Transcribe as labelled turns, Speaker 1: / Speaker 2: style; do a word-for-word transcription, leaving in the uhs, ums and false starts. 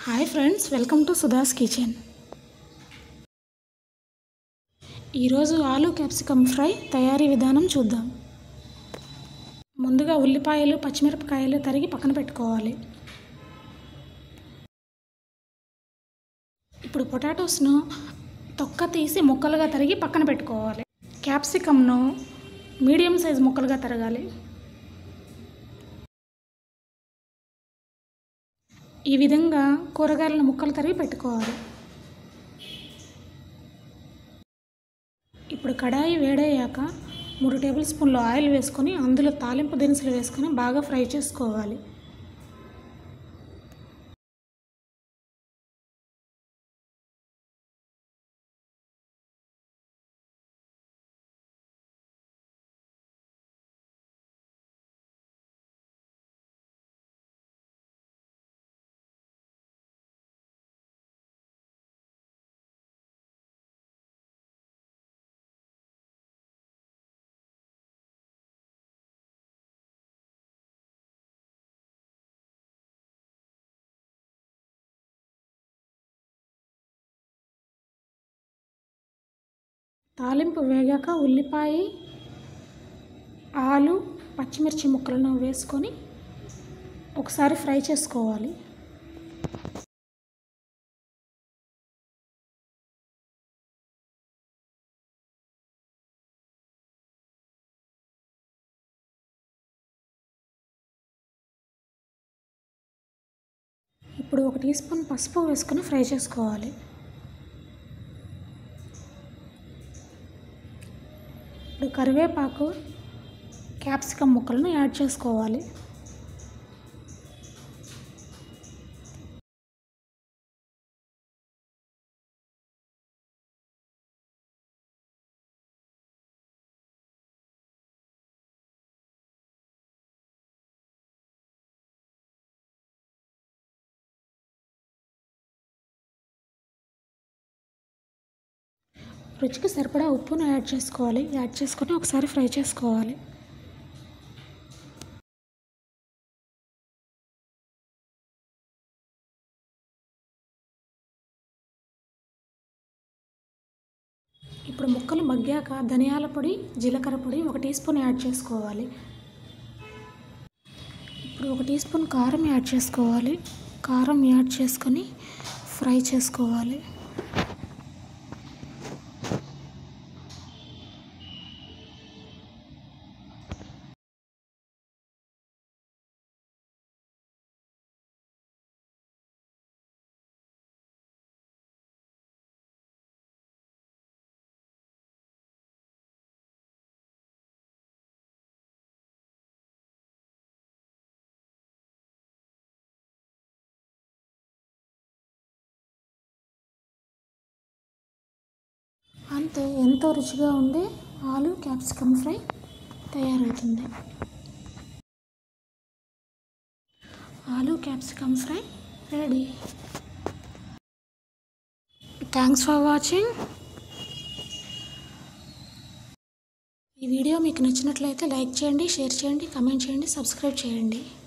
Speaker 1: Hi friends, welcome to Sudha's kitchen. ఈరోజు aloo capsicum fry తయారీ విధానం చూద్దాం. ముందుగా ఉల్లిపాయలు, పచ్చిమిరపకాయలు తరిగి పక్కన పెట్టుకోవాలి. ఇప్పుడు పొటాటోస్ను తొక్క తీసి ముక్కలుగా తరిగి పక్కన పెట్టుకోవాలి. క్యాప్సికమ్ను మీడియం సైజ్ ముక్కలుగా తరగాలి. ఈ విధంగా కూరగాయలను ముక్కలు తరిగి పెట్టుకోవాలి. ఇప్పుడు కడాయి వేడయ్యాక మూడు టేబుల్ స్పూన్లు ఆయిల్ వేసుకొని అందులో తాలింపు దినుసులు వేసుకొని బాగా ఫ్రై చేసుకోవాలి. తాలింపు వేగాక ఉల్లిపాయ, ఆలు, పచ్చిమిర్చి ముక్కలను వేసుకొని ఒకసారి ఫ్రై చేసుకోవాలి. ఇప్పుడు ఒక టీ స్పూన్ పసుపు వేసుకొని ఫ్రై చేసుకోవాలి. ఇప్పుడు కరివేపాకు, క్యాప్సికమ్ ముక్కలను యాడ్ చేసుకోవాలి. రుచికి సరిపడా ఉప్పును యాడ్ చేసుకోవాలి. యాడ్ చేసుకొని ఒకసారి ఫ్రై చేసుకోవాలి. ఇప్పుడు ముక్కలు మగ్గాక ధనియాల పొడి, జీలకర్ర పొడి ఒక టీ స్పూన్ యాడ్ చేసుకోవాలి. ఇప్పుడు ఒక టీ స్పూన్ కారం యాడ్ చేసుకోవాలి. కారం యాడ్ చేసుకొని ఫ్రై చేసుకోవాలి. అంతే, ఎంతో రుచిగా ఉండే ఆలు క్యాప్సికమ్ ఫ్రై తయారవుతుంది. Aloo capsicum fry ready. Thanks for watching. ఈ వీడియో మీకు నచ్చినట్లయితే లైక్ చేయండి, షేర్ చేయండి, కామెంట్ చేయండి, సబ్స్క్రైబ్ చేయండి.